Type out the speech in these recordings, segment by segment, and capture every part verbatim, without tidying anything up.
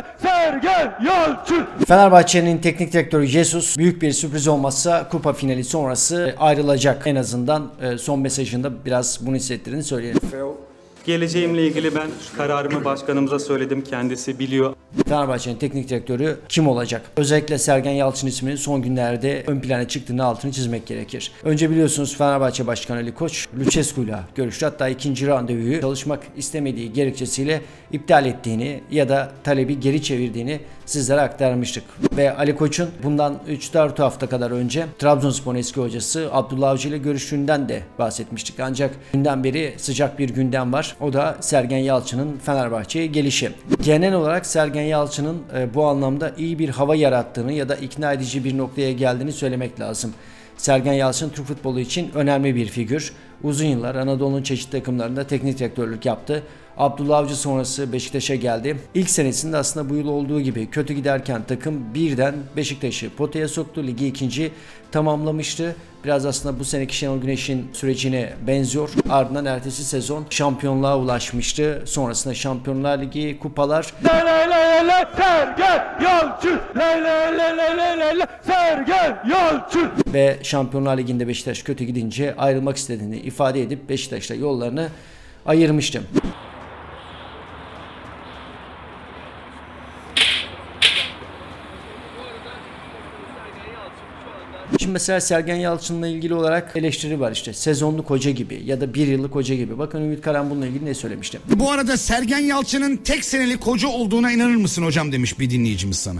Sergen Yalçın. Fenerbahçe'nin teknik direktörü Jesus büyük bir sürpriz olmazsa kupa finali sonrası ayrılacak. En azından son mesajında biraz bunu hissettirdiğini söyleyelim. Geleceğimle ilgili ben kararımı başkanımıza söyledim. Kendisi biliyor. Fenerbahçe'nin teknik direktörü kim olacak? Özellikle Sergen Yalçın isminin son günlerde ön plana çıktığını altını çizmek gerekir. Önce biliyorsunuz Fenerbahçe Başkanı Ali Koç, Lucescu'yla görüştü. Hatta ikinci randevuyu çalışmak istemediği gerekçesiyle iptal ettiğini ya da talebi geri çevirdiğini sizlere aktarmıştık. Ve Ali Koç'un bundan üç dört hafta kadar önce Trabzonspor'un eski hocası Abdullah Avcı ile görüştüğünden de bahsetmiştik. Ancak günden beri sıcak bir gündem var. O da Sergen Yalçın'ın Fenerbahçe'ye gelişi. Genel olarak Sergen Yalçın'ın e, bu anlamda iyi bir hava yarattığını ya da ikna edici bir noktaya geldiğini söylemek lazım. Sergen Yalçın Türk futbolu için önemli bir figür. Uzun yıllar Anadolu'nun çeşitli takımlarında teknik direktörlük yaptı. Abdullah Avcı sonrası Beşiktaş'a geldi. İlk senesinde aslında bu yıl olduğu gibi kötü giderken takım birden Beşiktaş'ı potaya soktu. Ligi ikinci tamamlamıştı. Biraz aslında bu seneki Şenol Güneş'in sürecine benziyor. Ardından ertesi sezon şampiyonluğa ulaşmıştı. Sonrasında Şampiyonlar Ligi, kupalar. La la la la Sergen Yalçın. La la la la la la Sergen Yalçın. Ve Şampiyonlar Ligi'nde Beşiktaş kötü gidince ayrılmak istediğini ifade edip Beşiktaş'la yollarını ayırmıştı. Şimdi mesela Sergen Yalçın'la ilgili olarak eleştiri var işte. Sezonluk hoca gibi ya da bir yıllık hoca gibi. Bakın Ümit Karan bununla ilgili ne söylemişti? Bu arada Sergen Yalçın'ın tek senelik hoca olduğuna inanır mısın hocam demiş bir dinleyicimiz sana.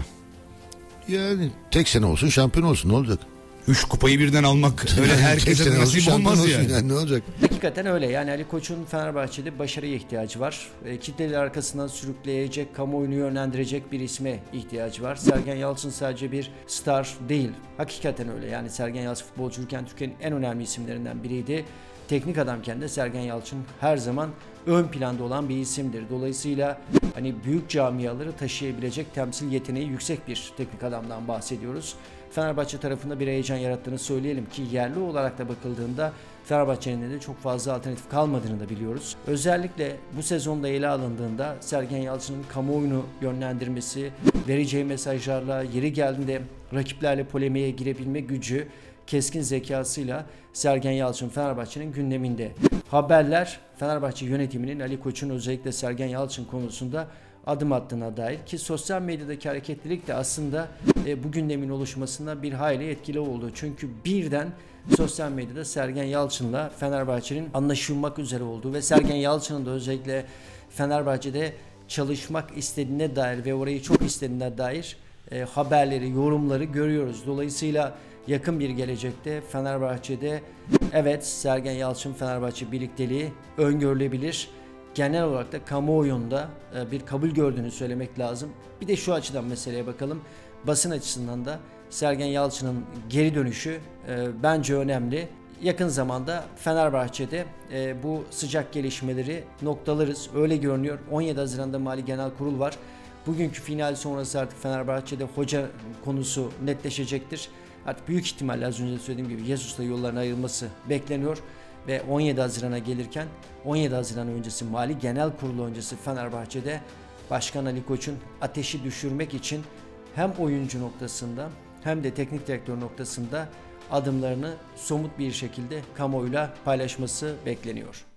Yani tek sene olsun şampiyon olsun ne olacak? Üç kupayı birden almak öyle herkese nasip olmaz yani. yani. Ne olacak? Hakikaten öyle. Yani Ali Koç'un Fenerbahçe'de başarıya ihtiyacı var. E, kitleleri arkasından sürükleyecek, kamuoyunu yönlendirecek bir isme ihtiyacı var. Sergen Yalçın sadece bir star değil. Hakikaten öyle. Yani Sergen Yalçın futbolcuyken Türkiye'nin en önemli isimlerinden biriydi. Teknik adamken de Sergen Yalçın her zaman ön planda olan bir isimdir. Dolayısıyla hani büyük camiaları taşıyabilecek temsil yeteneği yüksek bir teknik adamdan bahsediyoruz. Fenerbahçe tarafında bir heyecan yarattığını söyleyelim ki yerli olarak da bakıldığında Fenerbahçe'nin de çok fazla alternatif kalmadığını da biliyoruz. Özellikle bu sezonda ele alındığında Sergen Yalçın'ın kamuoyunu yönlendirmesi, vereceği mesajlarla yeri geldiğinde rakiplerle polemiğe girebilme gücü, keskin zekasıyla Sergen Yalçın Fenerbahçe'nin gündeminde. Haberler Fenerbahçe yönetiminin Ali Koç'un özellikle Sergen Yalçın konusunda adım attığına dair ki sosyal medyadaki hareketlilik de aslında e, bu gündemin oluşmasında bir hayli etkili oldu. Çünkü birden sosyal medyada Sergen Yalçın'la Fenerbahçe'nin anlaşılmak üzere olduğu ve Sergen Yalçın'ın da özellikle Fenerbahçe'de çalışmak istediğine dair ve orayı çok istediğine dair e, haberleri, yorumları görüyoruz. Dolayısıyla yakın bir gelecekte Fenerbahçe'de evet Sergen Yalçın Fenerbahçe birlikteliği öngörülebilir. Genel olarak da kamuoyunda bir kabul gördüğünü söylemek lazım. Bir de şu açıdan meseleye bakalım. Basın açısından da Sergen Yalçın'ın geri dönüşü e, bence önemli. Yakın zamanda Fenerbahçe'de e, bu sıcak gelişmeleri noktalarız. Öyle görünüyor. on yedi Haziran'da Mali Genel Kurul var. Bugünkü final sonrası artık Fenerbahçe'de hoca konusu netleşecektir. Artık büyük ihtimalle az önce söylediğim gibi Jesus'la yolların ayrılması bekleniyor. Ve on yedi Haziran'a gelirken on yedi Haziran öncesi Mali Genel Kurulu öncesi Fenerbahçe'de Başkan Ali Koç'un ateşi düşürmek için hem oyuncu noktasında hem de teknik direktör noktasında adımlarını somut bir şekilde kamuoyuyla paylaşması bekleniyor.